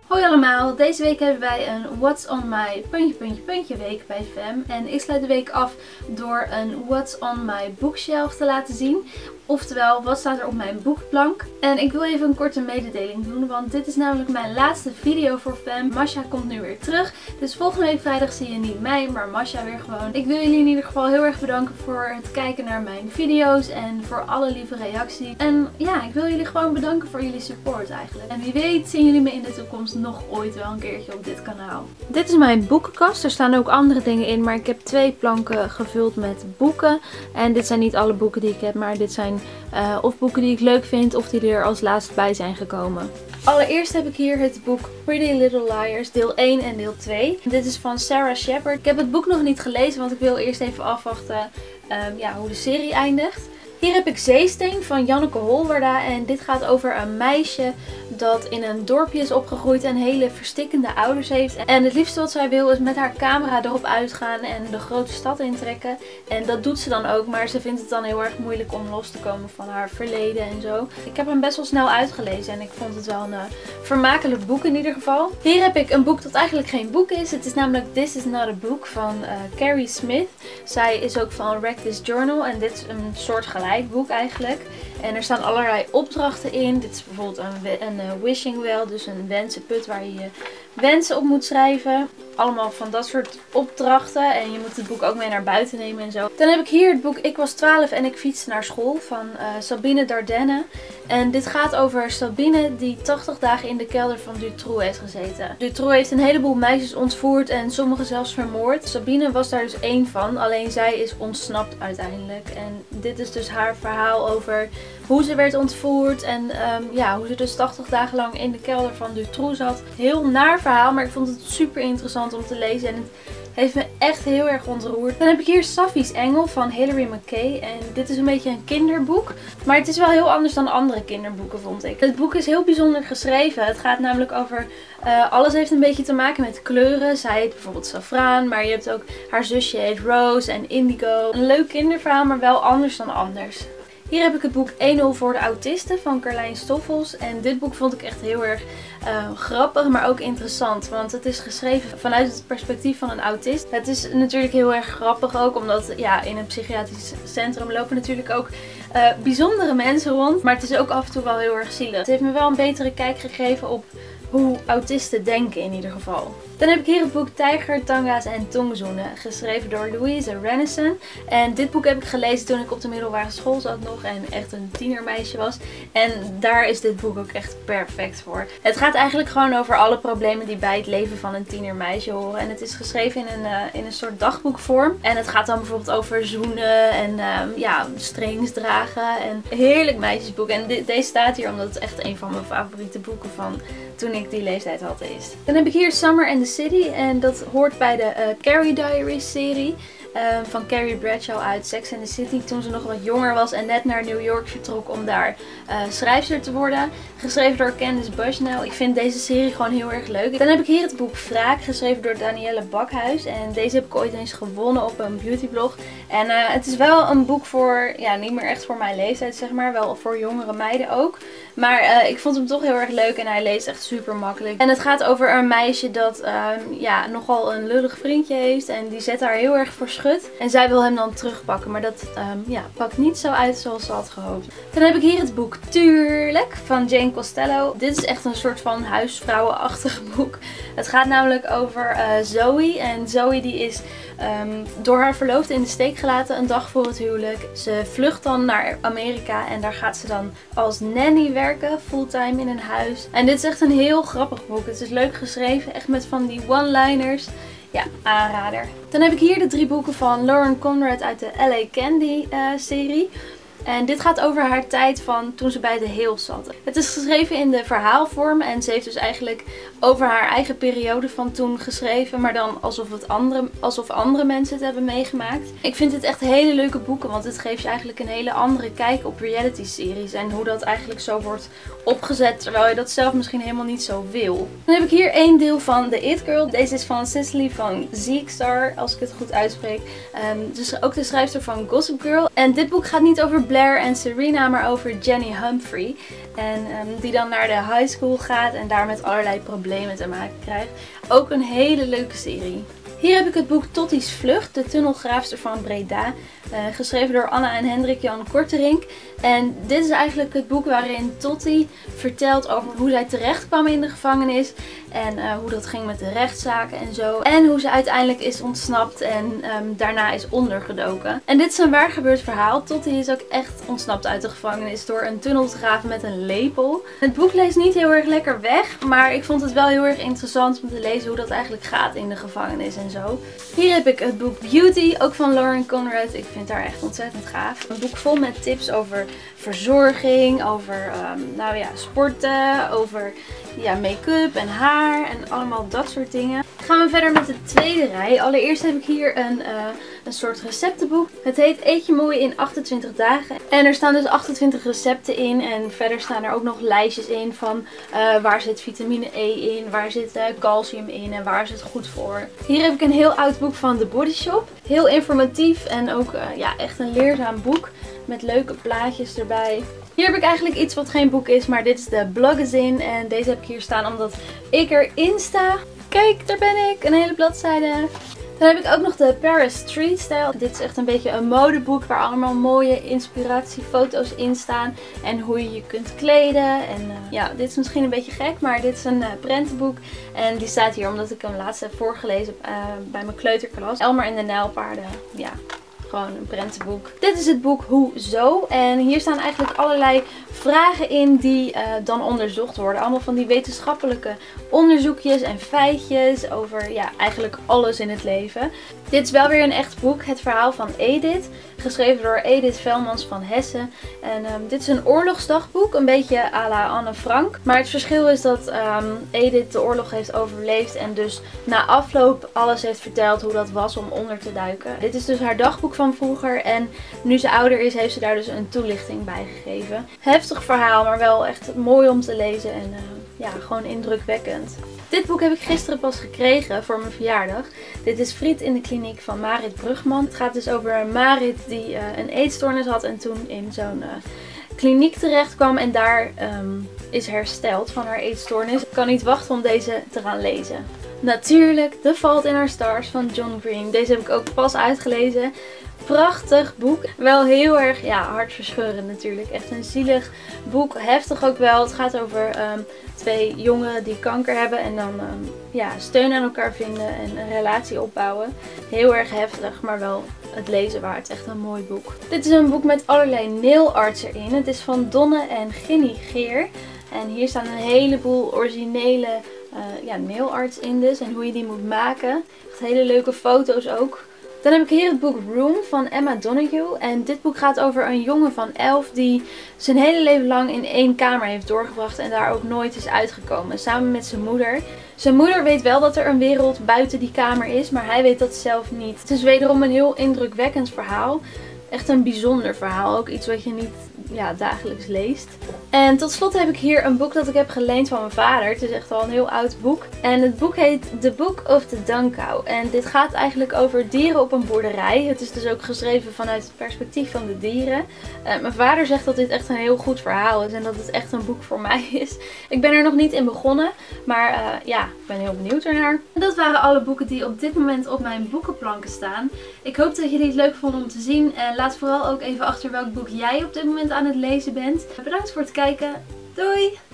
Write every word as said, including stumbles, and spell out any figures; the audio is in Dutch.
Hoi allemaal, deze week hebben wij een What's on my puntje puntje puntje week bij Fem. En ik sluit de week af door een What's on my bookshelf te laten zien. Oftewel, wat staat er op mijn boekenplank? En ik wil even een korte mededeling doen, want dit is namelijk mijn laatste video voor Fem. Masha komt nu weer terug, dus volgende week vrijdag zie je niet mij, maar Masha weer gewoon. Ik wil jullie in ieder geval heel erg bedanken voor het kijken naar mijn video's en voor alle lieve reacties. En ja, ik wil jullie gewoon bedanken voor jullie support eigenlijk. En wie weet zien jullie me in de toekomst nog ooit wel een keertje op dit kanaal. Dit is mijn boekenkast. Er staan ook andere dingen in, maar ik heb twee planken gevuld met boeken. En dit zijn niet alle boeken die ik heb, maar dit zijn uh, of boeken die ik leuk vind of die er als laatst bij zijn gekomen. Allereerst heb ik hier het boek Pretty Little Liars deel één en deel twee. Dit is van Sarah Shepard. Ik heb het boek nog niet gelezen, want ik wil eerst even afwachten um, ja, hoe de serie eindigt. Hier heb ik Zeesteen van Janneke Holwarda en dit gaat over een meisje dat in een dorpje is opgegroeid en hele verstikkende ouders heeft. En het liefste wat zij wil is met haar camera erop uitgaan en de grote stad intrekken. En dat doet ze dan ook, maar ze vindt het dan heel erg moeilijk om los te komen van haar verleden en zo. Ik heb hem best wel snel uitgelezen en ik vond het wel een uh, vermakelijk boek in ieder geval. Hier heb ik een boek dat eigenlijk geen boek is. Het is namelijk This Is Not a Book van uh, Carrie Smith. Zij is ook van Wreck This Journal en dit is een soort gelijk boek eigenlijk. En er staan allerlei opdrachten in. Dit is bijvoorbeeld een, een uh, wishing well, dus een wensenput waar je je wensen op moet schrijven. Allemaal van dat soort opdrachten. En je moet het boek ook mee naar buiten nemen en zo. Dan heb ik hier het boek Ik was twaalf en ik fietste naar school van uh, Sabine Dardenne. En dit gaat over Sabine die tachtig dagen in de kelder van Dutroux heeft gezeten. Dutroux heeft een heleboel meisjes ontvoerd en sommige zelfs vermoord. Sabine was daar dus één van, alleen zij is ontsnapt uiteindelijk. En dit is dus haar verhaal over hoe ze werd ontvoerd en um, ja, hoe ze dus tachtig dagen lang in de kelder van Dutroux zat. Heel naar verhaal, maar ik vond het super interessant om te lezen en het heeft me echt heel erg ontroerd. Dan heb ik hier Safi's Engel van Hilary McKay en dit is een beetje een kinderboek, maar het is wel heel anders dan andere kinderboeken vond ik. Het boek is heel bijzonder geschreven. Het gaat namelijk over, uh, alles heeft een beetje te maken met kleuren. Zij heet bijvoorbeeld Safraan, maar je hebt ook haar zusje heet Rose en Indigo. Een leuk kinderverhaal, maar wel anders dan anders. Hier heb ik het boek één nul voor de autisten van Carlijn Stoffels. En dit boek vond ik echt heel erg uh, grappig, maar ook interessant. Want het is geschreven vanuit het perspectief van een autist. Het is natuurlijk heel erg grappig ook, omdat ja, in een psychiatrisch centrum lopen natuurlijk ook uh, bijzondere mensen rond. Maar het is ook af en toe wel heel erg zielig. Het heeft me wel een betere kijk gegeven op hoe autisten denken in ieder geval. Dan heb ik hier het boek Tijger, Tanga's en Tongzoenen, geschreven door Louise Renneson. En dit boek heb ik gelezen toen ik op de middelbare school zat nog en echt een tienermeisje was. En daar is dit boek ook echt perfect voor. Het gaat eigenlijk gewoon over alle problemen die bij het leven van een tienermeisje horen. En het is geschreven in een, uh, in een soort dagboekvorm. En het gaat dan bijvoorbeeld over zoenen en uh, ja, strings dragen. En heerlijk meisjesboek. En deze staat hier omdat het echt een van mijn favoriete boeken van toen ik die leeftijd had is. Dan heb ik hier Summer and the City en dat hoort bij de uh, Carrie Diaries serie. Uh, van Carrie Bradshaw uit Sex and the City toen ze nog wat jonger was en net naar New York vertrok om daar uh, schrijfster te worden. Geschreven door Candice Bushnell. Ik vind deze serie gewoon heel erg leuk. Dan heb ik hier het boek Wraak, geschreven door Danielle Bakhuis. En deze heb ik ooit eens gewonnen op een beautyblog. En uh, het is wel een boek voor, ja, niet meer echt voor mijn leeftijd zeg maar. Wel voor jongere meiden ook. Maar uh, ik vond hem toch heel erg leuk en hij leest echt super makkelijk. En het gaat over een meisje dat uh, ja, nogal een lullig vriendje heeft. En die zet haar heel erg voor schut. En zij wil hem dan terugpakken. Maar dat um, ja, pakt niet zo uit zoals ze had gehoopt. Dan heb ik hier het boek Tuurlijk van Jane Costello. Dit is echt een soort van huisvrouwenachtig boek. Het gaat namelijk over uh, Zoe. En Zoe die is um, door haar verloofde in de steek gelaten een dag voor het huwelijk. Ze vlucht dan naar Amerika en daar gaat ze dan als nanny werken. Fulltime in een huis. En dit is echt een heel grappig boek. Het is leuk geschreven. Echt met van die one-liners. Ja, aanrader. Dan heb ik hier de drie boeken van Lauren Conrad uit de L A Candy uh, serie. En dit gaat over haar tijd van toen ze bij de Hills zat. Het is geschreven in de verhaalvorm en ze heeft dus eigenlijk over haar eigen periode van toen geschreven. Maar dan alsof, het andere, alsof andere mensen het hebben meegemaakt. Ik vind het echt hele leuke boeken, want het geeft je eigenlijk een hele andere kijk op reality series. En hoe dat eigenlijk zo wordt opgezet, terwijl je dat zelf misschien helemaal niet zo wil. Dan heb ik hier één deel van The It Girl. Deze is van Cicely van Zeekstar, als ik het goed uitspreek. Um, dus ook de schrijfster van Gossip Girl. En dit boek gaat niet over Blair en Serena, maar over Jenny Humphrey. En um, die dan naar de high school gaat en daar met allerlei problemen te maken krijgt. Ook een hele leuke serie. Hier heb ik het boek Totti's Vlucht, de tunnelgraafster van Breda. Uh, geschreven door Anna en Hendrik Jan Korterink. En dit is eigenlijk het boek waarin Totti vertelt over hoe zij terecht kwam in de gevangenis. En uh, hoe dat ging met de rechtszaken en zo. En hoe ze uiteindelijk is ontsnapt en um, daarna is ondergedoken. En dit is een waar gebeurd verhaal. Totti is ook echt ontsnapt uit de gevangenis door een tunnel te graven met een lepel. Het boek leest niet heel erg lekker weg. Maar ik vond het wel heel erg interessant om te lezen hoe dat eigenlijk gaat in de gevangenis en zo. Hier heb ik het boek Beauty, ook van Lauren Conrad. Ik vind haar echt ontzettend gaaf. Een boek vol met tips over verzorging, over um, nou ja, sporten, over ja, make-up en haar en allemaal dat soort dingen. Gaan we verder met de tweede rij. Allereerst heb ik hier een, uh, een soort receptenboek. Het heet Eet je mooi in achtentwintig dagen. En er staan dus achtentwintig recepten in. En verder staan er ook nog lijstjes in van uh, waar zit vitamine E in, waar zit uh, calcium in en waar is het goed voor. Hier heb ik een heel oud boek van The Body Shop. Heel informatief en ook uh, ja, echt een leerzaam boek. Met leuke plaatjes erbij. Hier heb ik eigenlijk iets wat geen boek is, maar dit is de Blogazine. En deze heb ik hier staan omdat ik erin sta. Kijk, daar ben ik. Een hele bladzijde. Dan heb ik ook nog de Paris Street Style. Dit is echt een beetje een modeboek waar allemaal mooie inspiratiefoto's in staan. En hoe je je kunt kleden. En uh, ja, dit is misschien een beetje gek, maar dit is een uh, prentenboek. En die staat hier omdat ik hem laatst heb voorgelezen uh, bij mijn kleuterklas. Elmer en de Nijlpaarden. Ja. Gewoon een prentenboek. Dit is het boek Hoezo. En hier staan eigenlijk allerlei vragen in die uh, dan onderzocht worden. Allemaal van die wetenschappelijke onderzoekjes en feitjes over ja, eigenlijk alles in het leven. Dit is wel weer een echt boek. Het verhaal van Edith. Geschreven door Edith Velmans van Hessen. En um, dit is een oorlogsdagboek. Een beetje à la Anne Frank. Maar het verschil is dat um, Edith de oorlog heeft overleefd. En dus na afloop alles heeft verteld hoe dat was om onder te duiken. Dit is dus haar dagboek van vroeger. En nu ze ouder is heeft ze daar dus een toelichting bij gegeven. Heftig verhaal, maar wel echt mooi om te lezen. En uh, ja, gewoon indrukwekkend. Dit boek heb ik gisteren pas gekregen voor mijn verjaardag. Dit is Friet in de kliniek van Marit Brugman. Het gaat dus over Marit die uh, een eetstoornis had en toen in zo'n uh, kliniek terecht kwam. En daar um, is hersteld van haar eetstoornis. Ik kan niet wachten om deze te gaan lezen. Natuurlijk The Fault in Our Stars van John Green. Deze heb ik ook pas uitgelezen. Prachtig boek. Wel heel erg ja, hartverscheurend natuurlijk. Echt een zielig boek. Heftig ook wel. Het gaat over um, twee jongen die kanker hebben. En dan um, ja, steun aan elkaar vinden en een relatie opbouwen. Heel erg heftig, maar wel het lezen waard. Echt een mooi boek. Dit is een boek met allerlei nailarts erin. Het is van Donne en Ginny Geer. En hier staan een heleboel originele uh, ja, nailarts in dus. En hoe je die moet maken. Echt hele leuke foto's ook. Dan heb ik hier het boek Room van Emma Donoghue. En dit boek gaat over een jongen van elf die zijn hele leven lang in één kamer heeft doorgebracht en daar ook nooit is uitgekomen. Samen met zijn moeder. Zijn moeder weet wel dat er een wereld buiten die kamer is, maar hij weet dat zelf niet. Het is wederom een heel indrukwekkend verhaal. Echt een bijzonder verhaal. Ook iets wat je niet ja, dagelijks leest. En tot slot heb ik hier een boek dat ik heb geleend van mijn vader. Het is echt al een heel oud boek. En het boek heet The Book of the Dung Cow. En dit gaat eigenlijk over dieren op een boerderij. Het is dus ook geschreven vanuit het perspectief van de dieren. Uh, mijn vader zegt dat dit echt een heel goed verhaal is. En dat het echt een boek voor mij is. Ik ben er nog niet in begonnen. Maar uh, ja, ik ben heel benieuwd ernaar. En dat waren alle boeken die op dit moment op mijn boekenplanken staan. Ik hoop dat jullie het leuk vonden om te zien. En laat vooral ook even achter welk boek jij op dit moment aan het lezen bent. Bedankt voor het kijken. Doei!